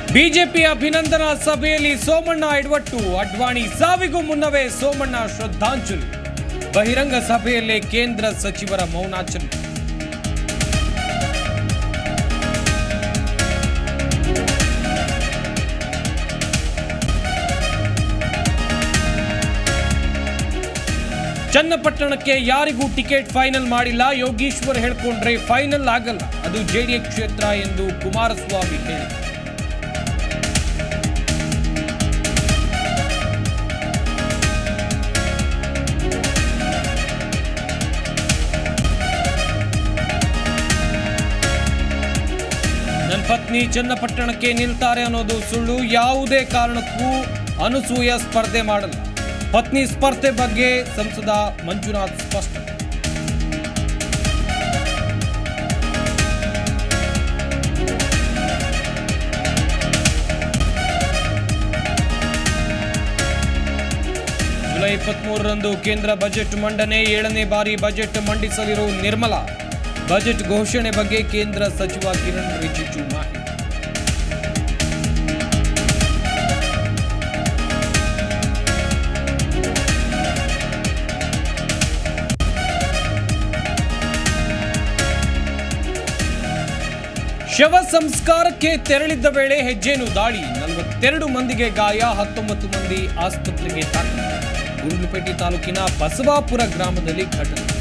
BJP ಅಭಿನಂದನಾ ಸಭೆಯಲ್ಲಿ ಸೋಮಣ್ಣ ಎಡವಟ್ಟು, ಅಡ್ವಾಣಿ ಸಾವಿಗೂ ಮುನ್ನವೇ ಸೋಮಣ್ಣ ಶ್ರದ್ಧಾಂಜಲಿ. ಬಹಿರಂಗ ಸಭೆಯಲ್ಲೇ ಕೇಂದ್ರ ಸಚಿವರ ಮೌನಾಚರಣೆ. ಚನ್ನಪಟ್ಟಣಕ್ಕೆ ಯಾರಿಗೂ ಟಿಕೆಟ್ ಫೈನಲ್ ಮಾಡಿಲ್ಲ. ಯೋಗೀಶ್ವರ್ ಹೇಳ್ಕೊಂಡ್ರೆ ಫೈನಲ್ ಆಗಲ್ಲ, ಅದು ಜೆಡಿಎಸ್ ಕ್ಷೇತ್ರ ಎಂದು ಕುಮಾರಸ್ವಾಮಿ ಹೇಳಿದರು. ನನ್ನ ಪತ್ನಿ ಚನ್ನಪಟ್ಟಣಕ್ಕೆ ನಿಲ್ತಾರೆ ಅನ್ನೋದು ಸುಳ್ಳು. ಯಾವುದೇ ಕಾರಣಕ್ಕೂ ಅನಸೂಯ ಸ್ಪರ್ಧೆ ಮಾಡಲ್ಲ. ಪತ್ನಿ ಸ್ಪರ್ಧೆ ಬಗ್ಗೆ ಸಂಸದ ಮಂಜುನಾಥ್ ಸ್ಪಷ್ಟ. ಜುಲೈ 23ರಂದು ಕೇಂದ್ರ ಬಜೆಟ್ ಮಂಡನೆ. 7ನೇ ಬಾರಿ ಬಜೆಟ್ ಮಂಡಿಸಲಿರುವ ನಿರ್ಮಲಾ. ಬಜೆಟ್ ಘೋಷಣೆ ಬಗ್ಗೆ ಕೇಂದ್ರ ಸಚಿವ ಕಿರಣ್ ರಿಜಿಜು ಮಾಹಿತಿ. ಶವ ಸಂಸ್ಕಾರಕ್ಕೆ ತೆರಳಿದ್ದ ವೇಳೆ ಹೆಜ್ಜೇನು ದಾಳಿ. 42 ಮಂದಿಗೆ ಗಾಯ, 19 ಮಂದಿ ಆಸ್ಪತ್ರೆಗೆ ದಾಖಲು. ಗುಂಡ್ಲುಪೇಟೆ ತಾಲೂಕಿನ ಬಸವಾಪುರ ಗ್ರಾಮದಲ್ಲಿ ಘಟನೆ.